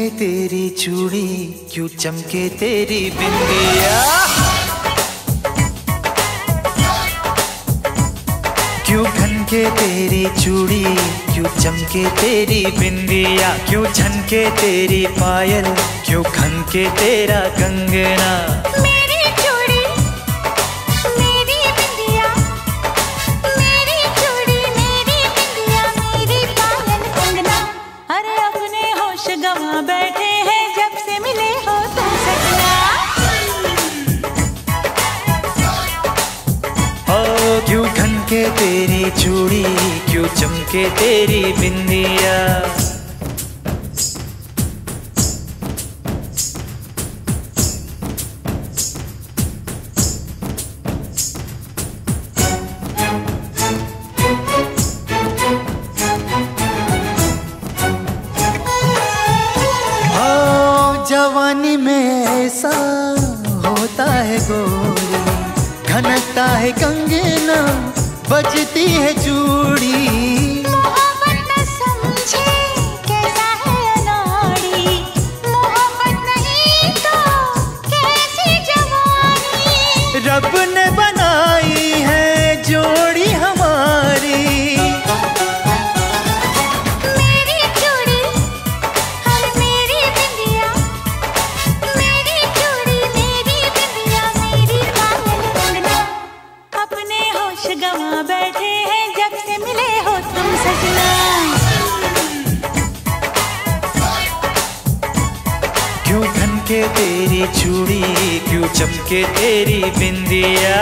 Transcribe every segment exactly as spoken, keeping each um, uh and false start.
तेरी चूड़ी, क्यों चमके तेरी बिंदिया। क्यों खनके तेरी चूड़ी, क्यों चमके तेरी बिंदिया। क्यों झनके तेरी पायल, क्यों खनके तेरा कंगना। मेरी चूड़ी मेरी बिंदिया, मेरी चूड़ी मेरी बिंदिया, मेरी पायल कंगना। अरे अपने होश गंवा बैठे हैं जब से मिले हो तुम सजना। ओ क्यों खनके तेरी चूड़ी, क्यों चमके तेरी बिंदिया। जवानी में ऐसा होता है गोरी, खनकता है कंगना, बजती है चूड़ी। मोहब्बत न समझे कैसा है अनाड़ी, मोहब्बत नहीं तो कैसी जवानी। रब ने बनाई है जोड़ी हमारी। गंवा बैठे हैं जब से मिले हो तुम सजना। क्यों खनके तेरी चूड़ी, क्यों चमके तेरी बिंदिया।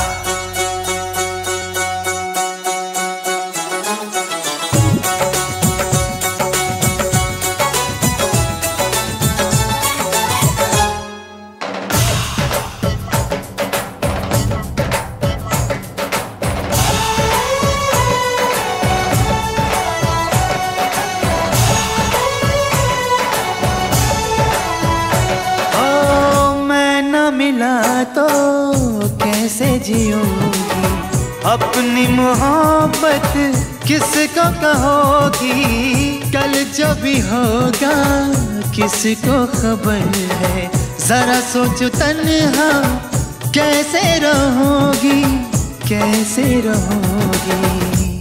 मिला तो कैसे जियोगी, अपनी मोहब्बत किसको कहोगी। कल जो भी होगा किसको खबर है, जरा सोचो तन्हा कैसे रहोगी, कैसे रहोगी।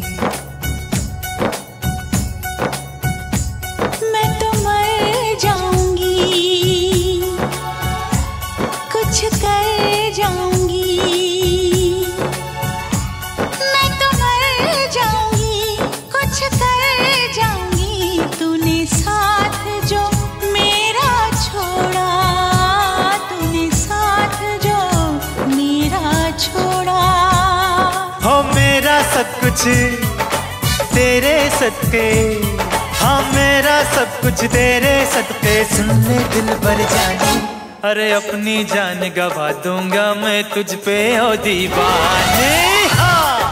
कुछ कर जाऊंगी, मैं तो मर जाऊंगी, कुछ कर जाऊंगी। तूने साथ जो मेरा छोड़ा, तूने साथ जो मेरा छोड़ा। हो मेरा सब कुछ तेरे सदके, हाँ मेरा सब कुछ तेरे सदके। सुन ले दिल भर जानी, अरे अपनी जान गवा दूंगा मैं तुझ पे ओ दीवाने। हाँ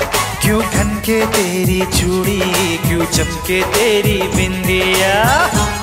क्यों खनके तेरी चूड़ी, क्यों चमके तेरी बिंदिया।